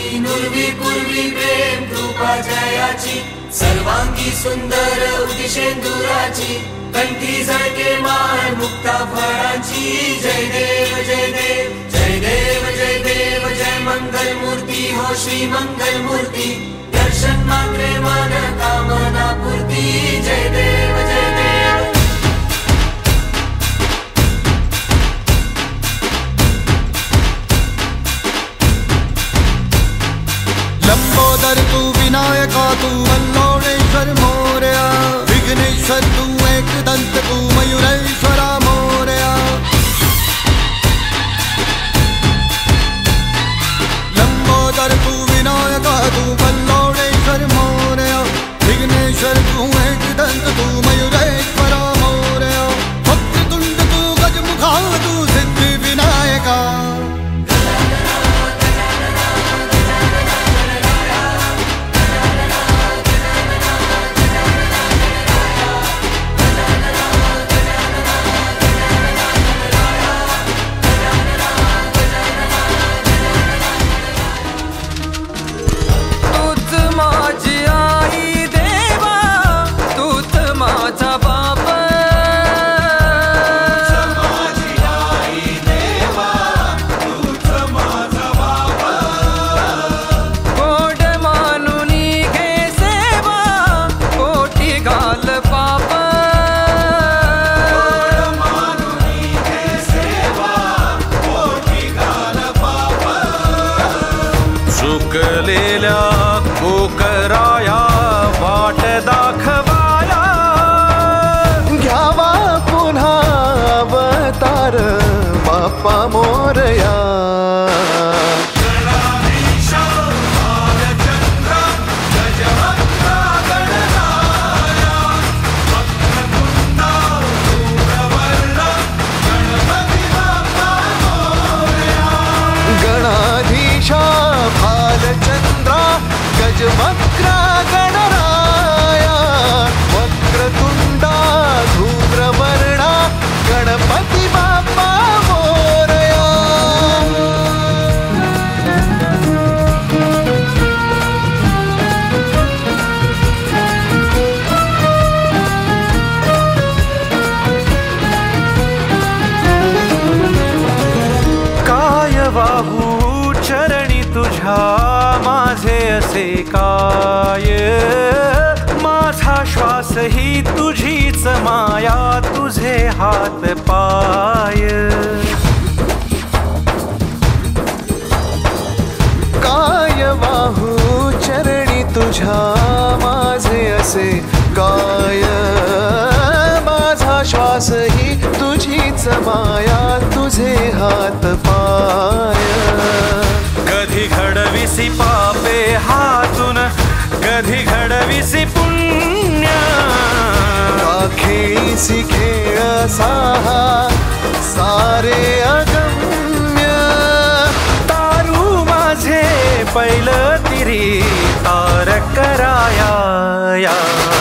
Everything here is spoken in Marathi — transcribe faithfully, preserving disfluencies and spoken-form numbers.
नुरवी नुरवी पूर्वी प्रेम कृपा जयाची सर्वांगी सुंदर उदिशेंदुराची कंठी झळके माळ मुक्ता फळांची जय देव जय देव जय देव जय देव जय मंगल मूर्ती हो श्री मंगल मूर्ती दर्शन मात्रे मन कामना पूर्ती जय देव जय देव। लंबोदर तू विनायका तू अल्लोळेश्वर मोरया विघ्नेश्वर तू एकदंत तू मयुरेश्वरा मोरया। लंबोदर तू विनायका तू अल्लोळेश्वर मोरया विघ्नेश्वर तू एकदंत तू मयुरेश्वरा मोरया। वक्रतुंड तू गजमुखा तू सिद्धि विनायका। चुकलेल्या कोकराया वाट दाखवाया घ्यावा पुन्हा अवतार बाप्पा मोरया। गणाधीशा भालचंद्रा गजवक्रा गणराया वक्रतुंडा धूम्रवर्णा गणपती बाप्पा मोरया। काय वाहू चरणी तुझ्या माझे असे काय माझा श्वास ही तुझीच माया तुझे हात पाय। काय वाहू चरणी तुझ्या माझे असे काय माझा श्वास ही तुझीच माया तुझे हात पाय। कधी घडविसी पापे हातून कधी घडविसी पुण्य राखेसी खेळ साहा सारे अगम्य। तारू माझे पैल तिरी तार कराया या।